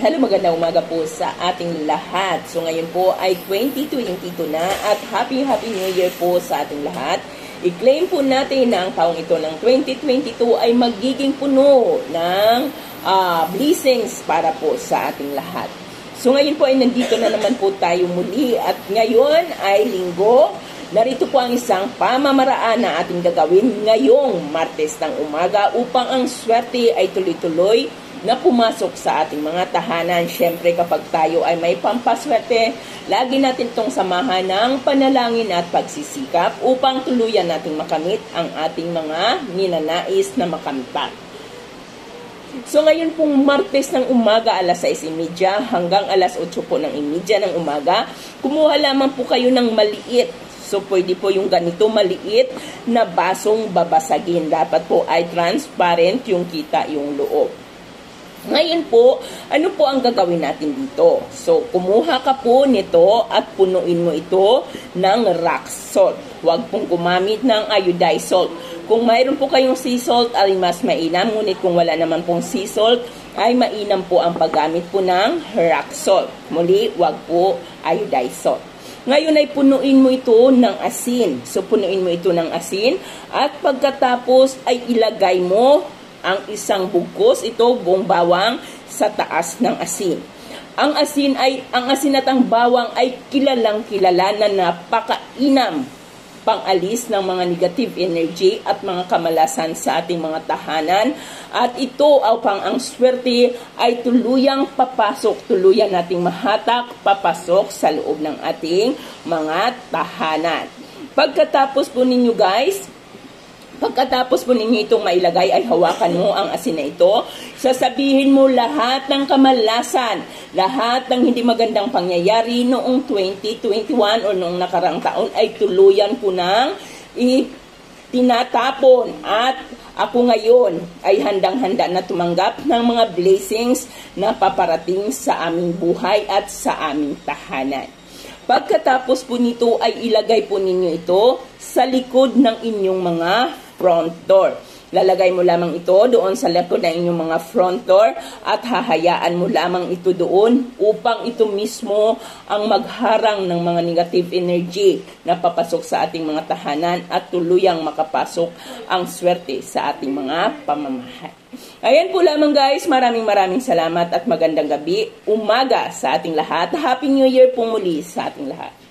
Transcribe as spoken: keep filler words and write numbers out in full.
Hello, magandang umaga po sa ating lahat. So ngayon po ay twenty twenty-two na at Happy Happy New Year po sa ating lahat. I-claim po natin na ang taong ito ng twenty twenty-two ay magiging puno ng uh, blessings para po sa ating lahat. So ngayon po ay nandito na naman po tayo muli at ngayon ay linggo. Narito po ang isang pamamaraan na ating gagawin ngayong Martes ng umaga upang ang swerte ay tuloy-tuloy na pumasok sa ating mga tahanan. Siyempre kapag tayo ay may pampaswerte, lagi natin itong samahan ng panalangin at pagsisikap upang tuluyan nating makamit ang ating mga ninanais na makamtan. So ngayon pong Martes ng umaga, alas sais trenta hanggang alas otso po ng trenta ng umaga, kumuha lamang po kayo ng maliit. So pwede po yung ganito maliit na basong babasagin. Dapat po ay transparent yung kita yung loob. Ngayon po, ano po ang gagawin natin dito? So, kumuha ka po nito at punuin mo ito ng rock salt. Huwag pong gumamit ng iodized salt. Kung mayroon po kayong sea salt, ay mas mainam. Ngunit kung wala naman pong sea salt, ay mainam po ang paggamit po ng rock salt. Muli, huwag po iodized salt. Ngayon ay punuin mo ito ng asin. So, punuin mo ito ng asin. At pagkatapos ay ilagay mo ang isang bugkos, ito buong bawang sa taas ng asin. Ang asin ay ang asin at ang bawang ay kilalang kilala na napakainam pangalis ng mga negative energy at mga kamalasan sa ating mga tahanan. At ito upang ang swerte ay tuluyang papasok, tuluyan nating mahatak, papasok sa loob ng ating mga tahanan. Pagkatapos po ninyo guys, Pagkatapos po ninyo itong mailagay ay hawakan mo ang asin na ito. Sasabihin mo lahat ng kamalasan, lahat ng hindi magandang pangyayari noong twenty twenty-one o noong nakarang taon ay tuluyan po nang itinatapon. At ako ngayon ay handang-handa na tumanggap ng mga blessings na paparating sa aming buhay at sa aming tahanan. Pagkatapos po nito ay ilagay po ninyo ito sa likod ng inyong mga front door. Lalagay mo lamang ito doon sa likod ng inyong mga front door at hahayaan mo lamang ito doon upang ito mismo ang magharang ng mga negative energy na papasok sa ating mga tahanan at tuluyang makapasok ang swerte sa ating mga pamamahay. Ayan po lamang guys, maraming maraming salamat at magandang gabi, umaga sa ating lahat. Happy New Year po muli sa ating lahat.